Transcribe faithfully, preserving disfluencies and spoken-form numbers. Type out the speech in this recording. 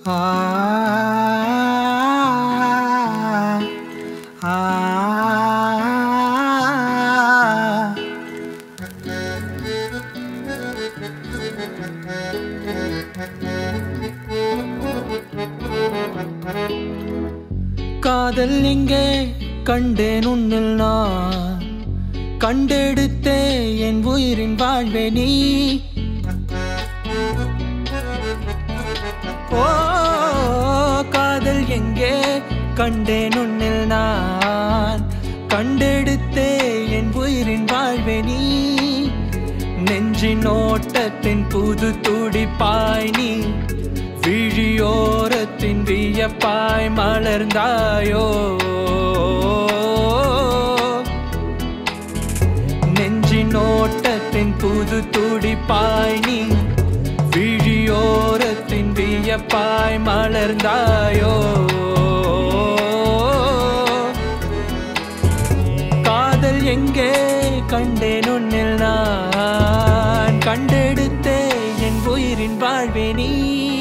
ஆ ஆ காதல் எங்கே கண்டேன் உன்னில் நான் கண்டெடுத்தே என் உயிரின் வாழ்வே நீ ஓ காதல் எங்கே கண்டேன் உன்னில் நான் கண்டெடுத்தே என் உயிரின் வாழ்வே நீ நெஞ்சின் ஓட்டத்தின் புது துடிப்பாய் நீ விழியோரத்தின் வியப்பாய் மலர்ந்தாயோ நெஞ்சின் ஓட்டத்தின் புது துடிப்பாய் நீ விழியோரத்தின் வியப்பாய் மலர்ந்தாயோ காதல் எங்கே கண்டேன் உன்னில் நான் கண்டெடுத்தே என் உயிரின் வாழ்வே நீ